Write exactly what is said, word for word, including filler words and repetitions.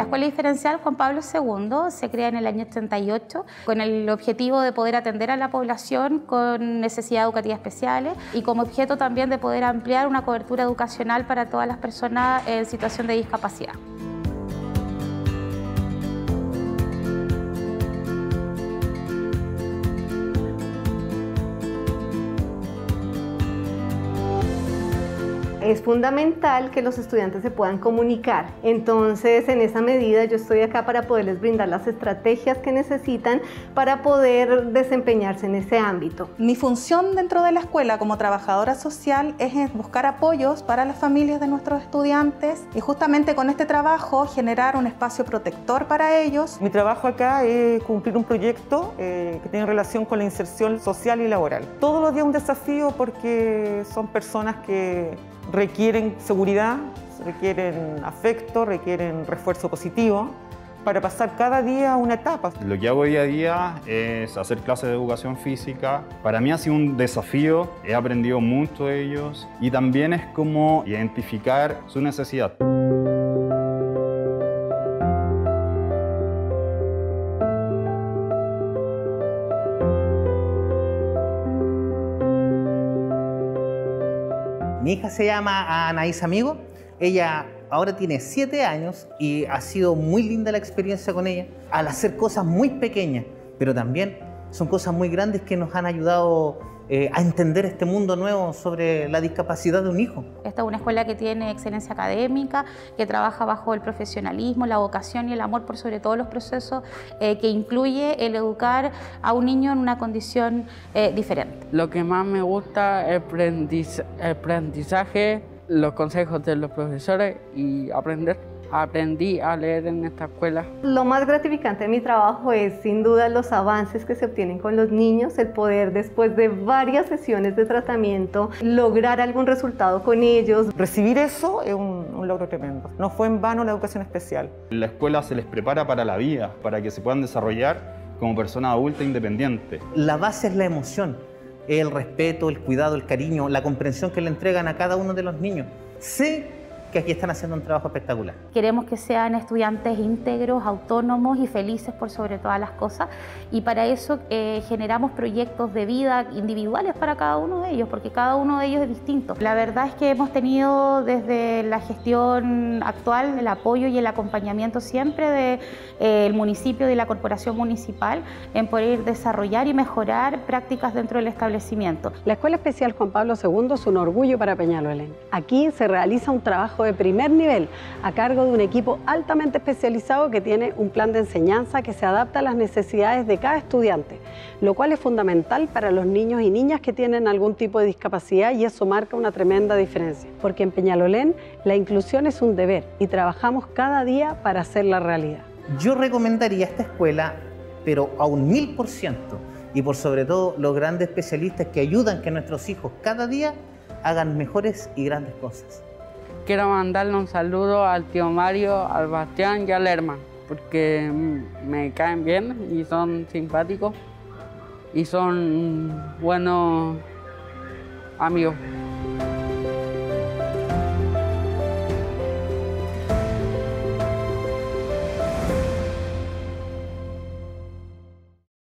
Escuela Diferencial Juan Pablo segundo se crea en el año ochenta y ocho con el objetivo de poder atender a la población con necesidades educativas especiales y como objeto también de poder ampliar una cobertura educacional para todas las personas en situación de discapacidad. Es fundamental que los estudiantes se puedan comunicar, entonces en esa medida yo estoy acá para poderles brindar las estrategias que necesitan para poder desempeñarse en ese ámbito. Mi función dentro de la escuela como trabajadora social es buscar apoyos para las familias de nuestros estudiantes y justamente con este trabajo generar un espacio protector para ellos. Mi trabajo acá es cumplir un proyecto eh, que tiene relación con la inserción social y laboral. Todos los días un desafío porque son personas que requieren seguridad, requieren afecto, requieren refuerzo positivo para pasar cada día una etapa. Lo que hago día a día es hacer clases de educación física. Para mí ha sido un desafío, he aprendido mucho de ellos y también es como identificar su necesidad. Mi hija se llama Anaís Amigo, ella ahora tiene siete años y ha sido muy linda la experiencia con ella al hacer cosas muy pequeñas, pero también son cosas muy grandes que nos han ayudado eh, a entender este mundo nuevo sobre la discapacidad de un hijo. Esta es una escuela que tiene excelencia académica, que trabaja bajo el profesionalismo, la vocación y el amor por sobre todos los procesos, eh, que incluye el educar a un niño en una condición eh, diferente. Lo que más me gusta es el aprendizaje, los consejos de los profesores y aprender. Aprendí a leer en esta escuela. Lo más gratificante de mi trabajo es sin duda los avances que se obtienen con los niños, el poder después de varias sesiones de tratamiento lograr algún resultado con ellos. Recibir eso es un, un logro tremendo. No fue en vano la educación especial. En la escuela se les prepara para la vida, para que se puedan desarrollar como personas adultas independientes. La base es la emoción, el respeto, el cuidado, el cariño, la comprensión que le entregan a cada uno de los niños. Sé que aquí están haciendo un trabajo espectacular. Queremos que sean estudiantes íntegros, autónomos y felices por sobre todas las cosas y para eso eh, generamos proyectos de vida individuales para cada uno de ellos porque cada uno de ellos es distinto. La verdad es que hemos tenido desde la gestión actual el apoyo y el acompañamiento siempre del de, eh, municipio y la corporación municipal en poder desarrollar y mejorar prácticas dentro del establecimiento. La Escuela Especial Juan Pablo segundo es un orgullo para Peñalolén. Aquí se realiza un trabajo de primer nivel a cargo de un equipo altamente especializado que tiene un plan de enseñanza que se adapta a las necesidades de cada estudiante, lo cual es fundamental para los niños y niñas que tienen algún tipo de discapacidad y eso marca una tremenda diferencia, porque en Peñalolén la inclusión es un deber y trabajamos cada día para hacerla realidad. Yo recomendaría esta escuela, pero a un mil por ciento y por sobre todo los grandes especialistas que ayudan que nuestros hijos cada día hagan mejores y grandes cosas. Quiero mandarle un saludo al tío Mario, al Bastián y al Herman, porque me caen bien y son simpáticos y son buenos amigos.